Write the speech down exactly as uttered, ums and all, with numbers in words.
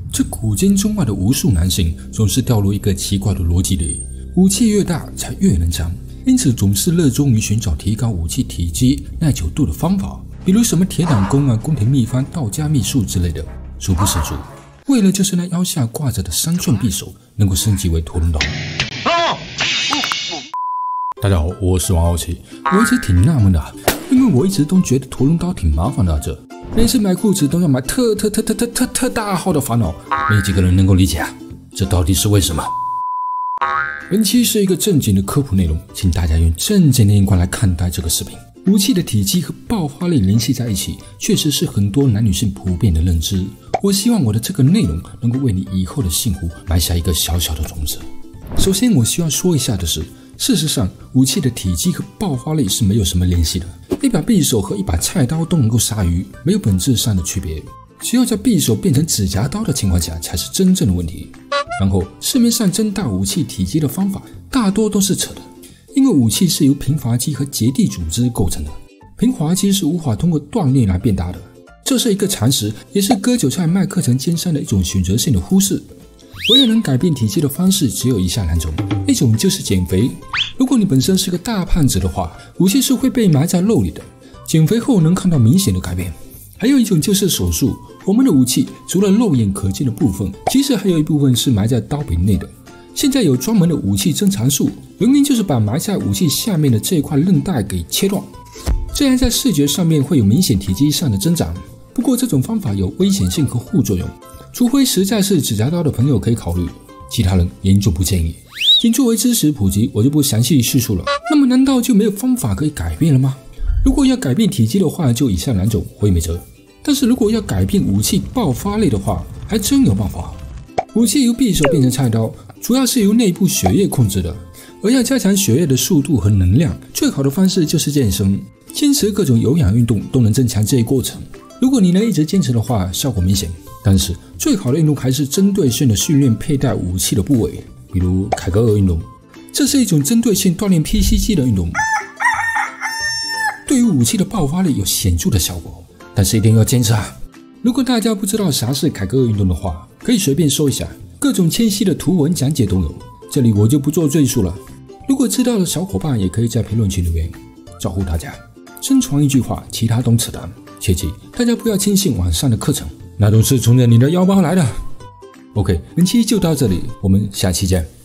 这古今中外的无数男性总是掉入一个奇怪的逻辑里：武器越大才越能强，因此总是热衷于寻找提高武器体积、耐久度的方法，比如什么铁胆功啊、宫廷秘方、道家秘术之类的。殊不知足，为了就是那腰下挂着的三寸匕首能够升级为屠龙刀。大家好，我是王傲奇。我一直挺纳闷的、啊，因为我一直都觉得屠龙刀挺麻烦的、啊，这每次买裤子都要买特特特特特特特大号的烦恼，没几个人能够理解啊，这到底是为什么？本期是一个正经的科普内容，请大家用正经的眼光来看待这个视频。武器的体积和爆发力联系在一起，确实是很多男女性普遍的认知。我希望我的这个内容能够为你以后的幸福埋下一个小小的种子。首先我需要说一下的是，事实上武器的体积和爆发力是没有什么联系的，一把匕首和一把菜刀都能够杀鱼，没有本质上的区别。只有在匕首变成指甲刀的情况下才是真正的问题。然后市面上增大武器体积的方法大多都是扯的，因为武器是由平滑肌和结缔组织构成的，平滑肌是无法通过锻炼来变大的，这是一个常识，也是割韭菜卖课程奸商的一种选择性的忽视。唯一能改变体积的方式只有以下两种，一种就是减肥。如果你本身是个大胖子的话，武器是会被埋在肉里的，减肥后能看到明显的改变。还有一种就是手术，我们的武器除了肉眼可见的部分，其实还有一部分是埋在刀柄内的。现在有专门的武器增强术，原因就是把埋在武器下面的这一块韧带给切断，这样在视觉上面会有明显体积上的增长。不过这种方法有危险性和副作用，除非实在是指甲刀的朋友可以考虑，其他人严重不建议。仅作为知识普及，我就不详细叙述了。那么难道就没有方法可以改变了吗？如果要改变体积的话，就以下两种，我也没辙。但是如果要改变武器爆发力的话，还真有办法。武器由匕首变成菜刀，主要是由内部血液控制的，而要加强血液的速度和能量，最好的方式就是健身，坚持各种有氧运动都能增强这一过程。如果你能一直坚持的话，效果明显。但是最好的运动还是针对性的训练佩戴武器的部位，比如凯格尔运动，这是一种针对性锻炼 P C 肌的运动，对于武器的爆发力有显著的效果，但是一定要坚持啊！如果大家不知道啥是凯格尔运动的话，可以随便搜一下，各种清晰的图文讲解都有，这里我就不做赘述了。如果知道的小伙伴也可以在评论区留言，照顾大家。真传一句话，其他都扯淡，切记大家不要轻信网上的课程，那都是冲着你的腰包来的。OK， 本期就到这里，我们下期见。